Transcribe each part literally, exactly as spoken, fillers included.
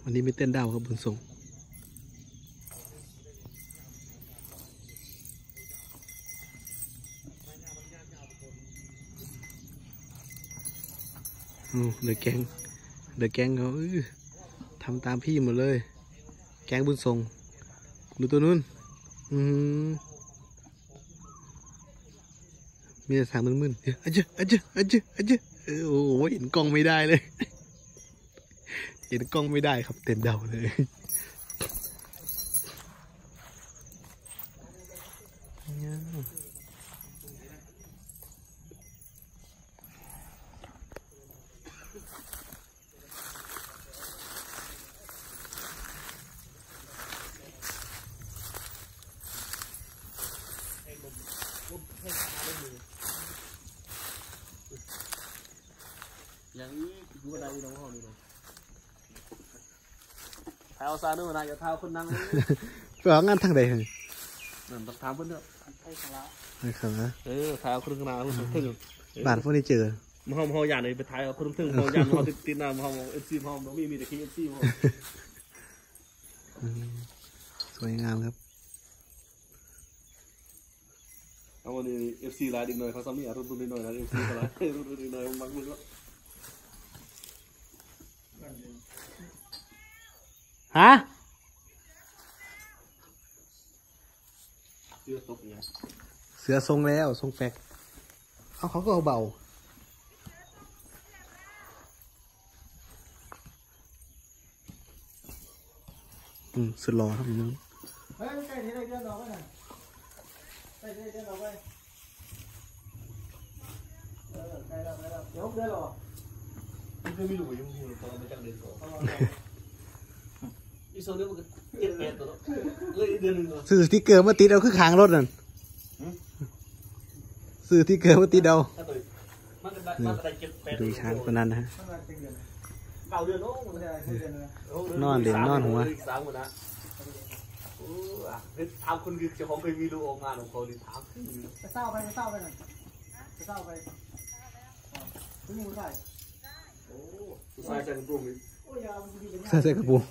วันนี้ไม่เต้นดาวครับบุญส่งเดอะแก๊งเดอะแก๊งเขาทำตามพี่หมดเลยแก๊งบุญส่งดูตัวนู้นอืมมีแต่สางมึนๆอะเจ๊อะเจ๊อะเจ๊อะเจ๊โอ้โหเห็นกล้องไม่ได้เลยเห็นกล้องไม่ได้ครับเต้นเดาเลยอย่างนี้ดูอะไรน้องเขาดูเท้าซาด้วยนะอย่าเท้าคนนั่งไปเอางานทางใดเหรอนั่นต้องทำเพื่อนเนอะใช่ครับใช่ครับเออเท้าคนข้างหน้าคนถึงบ้านพวกนี้เจอมหอมหออย่างเลยไปท้ายคนถึงหออย่างหอติดติดหน้ามหอมเอฟซีหอมมีมีแต่คีเอฟซีหอมสวยงามครับเอาวันนี้เอฟซีลายดิหน่อยเขาซ้ำนี่อ่ะรุ่นรุ่นหน่อยนะเอฟซีลายรุ่นรุ่นหน่อยมักมึงก็ฮะเสือตกเนี่ยเสือทรงแล้วทรงแฟกเอาเขาก็เอาเบาอืมสุดหล่อครับน้องเฮ้ยใกล้ที่ได้เดินออกไปหน่อยใกล้ที่ได้เดินออกไปเออใกล้แล้วใกล้แล้วเดี๋ยวเดินหรอมันก็ไม่รู้ยังอยู่ตอนไม่จังเดินก่อนอีโซเดียมันก็เจ็ดเมตรตัวเลยเดือนหนึ่งตัวซื้อสติ๊กเกอร์มาติดเอาคือขางรถนั่นซื้อสติ๊กเกอร์มาติดเอาดูช้างคนนั้นนะฮะนอนเด่นนอนหัวถามคนคือเจ้าของเคยมีลูกออกงานของเขาดิถามจะเศร้าไปจะเศร้าไปหน่อยจะเศร้าไปคุณมูใส่โอ้ใส่ใส่กระปุกใส่ใส่กระปุก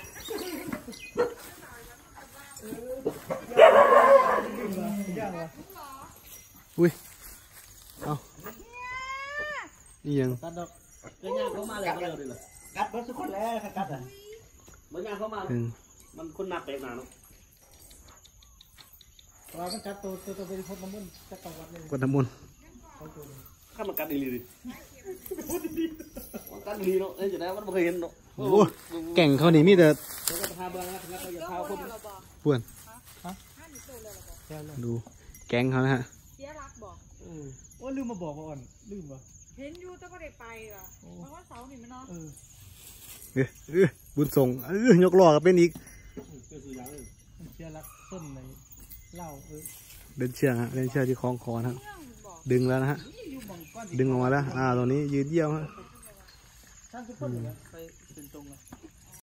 อุ้ยเอานี่ยังกัดดอกเงี้ยเขามาเลยเขาเลยเลยกัดเบิร์ดทุกคนแล้วกัดอ่ะเมื่อไงเขามามันคนนับเต็มหนาเนาะเราต้องกัดตัวตัวตัวเป็นพดน้ำมันกัดตัววัดเลยกดน้ำมันข้ามันกัดดีดีมันกัดดีเนาะเอ้ยจะได้มันไม่เคยเห็นเนาะโอ้แก่งเขานี่มีแต่ป่วนดูแก๊งเขานะฮะเสียรักบอกว่าลืมมาบอกก่อนลืมวะเห็นอยู่แต่ก็ได้ไปล่ะเพราะว่าเสาหินมันเนาะเออเออบุญส่งเออยกล้อกับเป็นอีกเสียรักต้นในเล่าเออเดินเชือกฮะเดินเชือกที่คล้องคอนะดึงแล้วนะฮะดึงออกมาแล้วอ่าตรงนี้ยืดเยี่ยวฮะช่างทุกคนเลยไปเป็นตรงเลย